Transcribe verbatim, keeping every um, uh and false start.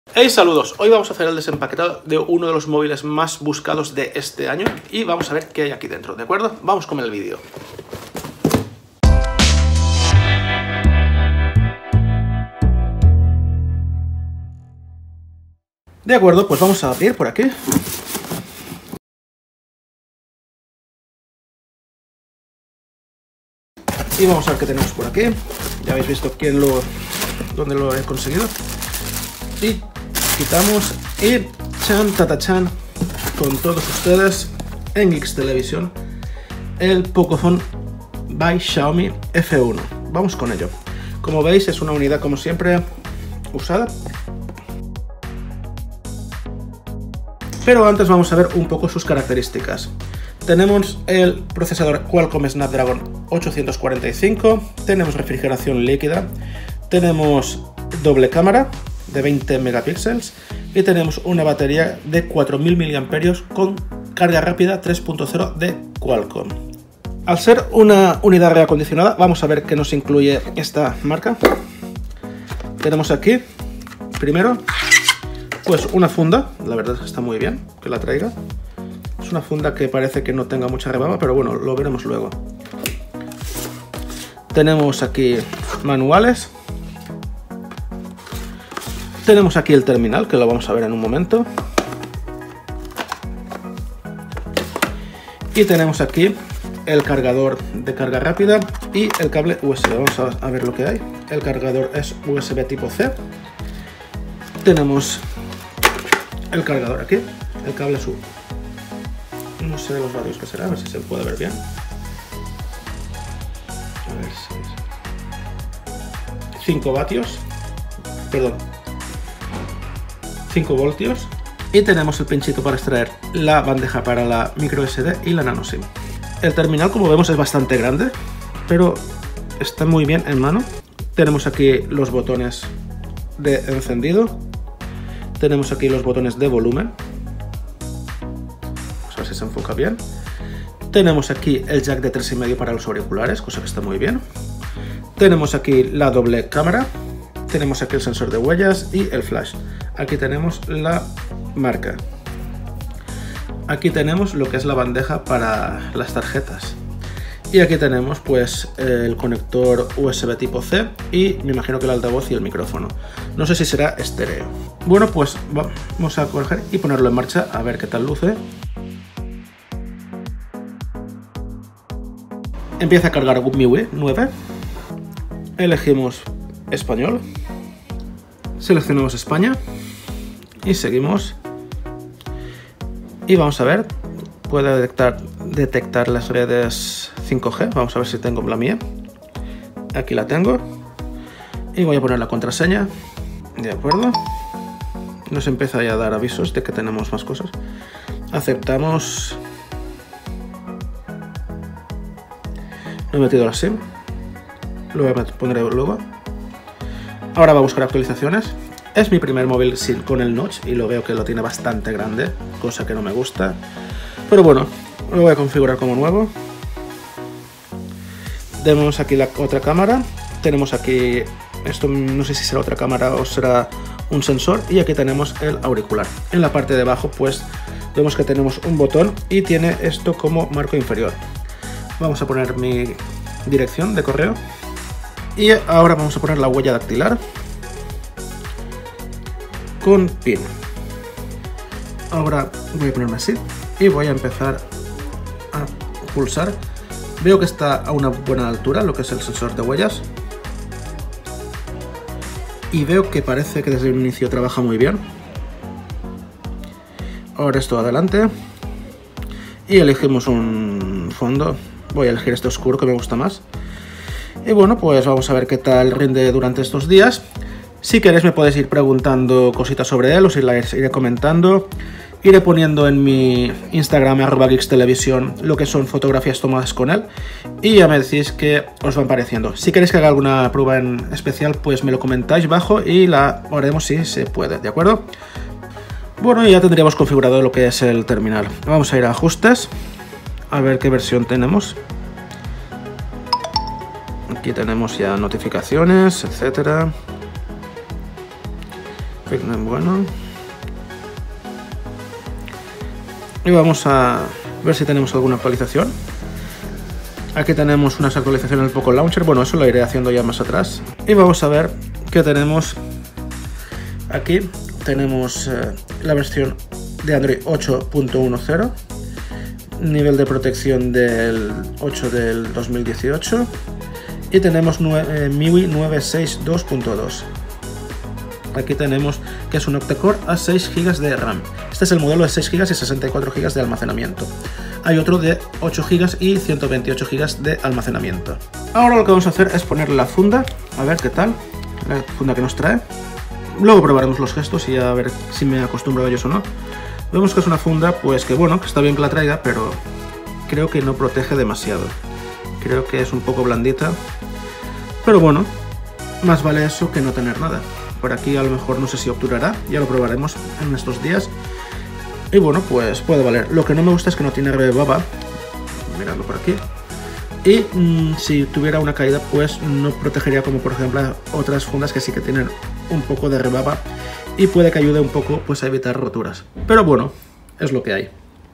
Hey, saludos, hoy vamos a hacer el desempaquetado de uno de los móviles más buscados de este año y vamos a ver qué hay aquí dentro, ¿de acuerdo? Vamos con el vídeo. De acuerdo, pues vamos a abrir por aquí. Y vamos a ver qué tenemos por aquí. Ya habéis visto quién lo, dónde lo he conseguido. Y quitamos y chan tatachan con todos ustedes en Geeks Televisión el Pocophone by Xiaomi F uno. Vamos con ello. Como veis, es una unidad como siempre usada. Pero antes vamos a ver un poco sus características. Tenemos el procesador Qualcomm Snapdragon ochocientos cuarenta y cinco, tenemos refrigeración líquida, tenemos doble cámara de veinte megapíxeles y tenemos una batería de cuatro mil miliamperios hora con carga rápida tres punto cero de Qualcomm. Al ser una unidad reacondicionada, vamos a ver qué nos incluye esta marca. Tenemos aquí, primero, pues una funda, la verdad es que está muy bien que la traiga. Es una funda que parece que no tenga mucha rebaba, pero bueno, lo veremos luego. Tenemos aquí manuales. Tenemos aquí el terminal, que lo vamos a ver en un momento. Y tenemos aquí el cargador de carga rápida y el cable U S B. Vamos a ver lo que hay. El cargador es U S B tipo C. Tenemos el cargador aquí, el cable sub. No sé de los radios que será, a ver si se puede ver bien. A ver si es cinco vatios, perdón, cinco voltios. Y tenemos el pinchito para extraer la bandeja para la micro S D y la nano SIM. El terminal, como vemos, es bastante grande, pero está muy bien en mano. Tenemos aquí los botones de encendido. Tenemos aquí los botones de volumen. A ver si se enfoca bien. Tenemos aquí el jack de tres y medio para los auriculares, cosa que está muy bien. Tenemos aquí la doble cámara. Tenemos aquí el sensor de huellas y el flash. Aquí tenemos la marca. Aquí tenemos lo que es la bandeja para las tarjetas. Y aquí tenemos pues el conector U S B tipo C y me imagino que el altavoz y el micrófono. No sé si será estéreo. Bueno, pues vamos a coger y ponerlo en marcha a ver qué tal luce. Empieza a cargar M I U I nueve. Elegimos español. Seleccionamos España. Y seguimos. Y vamos a ver. Puede detectar, detectar las redes cinco G. Vamos a ver si tengo la mía. Aquí la tengo. Y voy a poner la contraseña. De acuerdo. Nos empieza ya a dar avisos de que tenemos más cosas. Aceptamos. No he metido la SIM. Lo voy a poner luego. Ahora va a buscar actualizaciones. Es mi primer móvil con el notch y lo veo que lo tiene bastante grande, cosa que no me gusta. Pero bueno, lo voy a configurar como nuevo. Tenemos aquí la otra cámara. Tenemos aquí, esto no sé si será otra cámara o será un sensor. Y aquí tenemos el auricular. En la parte de abajo pues vemos que tenemos un botón y tiene esto como marco inferior. Vamos a poner mi dirección de correo. Y ahora vamos a poner la huella dactilar con pin. Ahora voy a ponerme así y voy a empezar a pulsar. Veo que está a una buena altura lo que es el sensor de huellas. Y veo que parece que desde el inicio trabaja muy bien. Ahora esto adelante. Y elegimos un fondo. Voy a elegir este oscuro que me gusta más. Y bueno, pues vamos a ver qué tal rinde durante estos días. Si queréis me podéis ir preguntando cositas sobre él, os iré comentando. Iré poniendo en mi Instagram, arroba Geeks Televisión, lo que son fotografías tomadas con él. Y ya me decís qué os van pareciendo. Si queréis que haga alguna prueba en especial, pues me lo comentáis bajo y la haremos si se puede, ¿de acuerdo? Bueno, ya tendríamos configurado lo que es el terminal. Vamos a ir a ajustes, a ver qué versión tenemos. Aquí tenemos ya notificaciones, etcétera. Pigment bueno. Y vamos a ver si tenemos alguna actualización. Aquí tenemos unas actualizaciones en el Poco Launcher. Bueno, eso lo iré haciendo ya más atrás. Y vamos a ver qué tenemos aquí. Tenemos eh, la versión de Android ocho punto diez. Nivel de protección del ocho del dos mil dieciocho. Y tenemos eh, M I U I nueve sesenta y dos punto dos. Aquí tenemos que es un octa-core a seis gigas de RAM. Este es el modelo de seis gigas y sesenta y cuatro gigas de almacenamiento. Hay otro de ocho gigas y ciento veintiocho gigas de almacenamiento. Ahora lo que vamos a hacer es ponerle la funda, a ver qué tal, la funda que nos trae. Luego probaremos los gestos y a ver si me acostumbro a ellos o no. Vemos que es una funda, pues que bueno, que está bien que la traiga, pero creo que no protege demasiado. Creo que es un poco blandita, pero bueno, más vale eso que no tener nada. Por aquí a lo mejor no sé si obturará, ya lo probaremos en estos días. Y bueno, pues puede valer. Lo que no me gusta es que no tiene rebaba. Miradlo por aquí. Y mmm, si tuviera una caída, pues no protegería como por ejemplo otras fundas que sí que tienen un poco de rebaba y puede que ayude un poco pues a evitar roturas. Pero bueno, es lo que hay.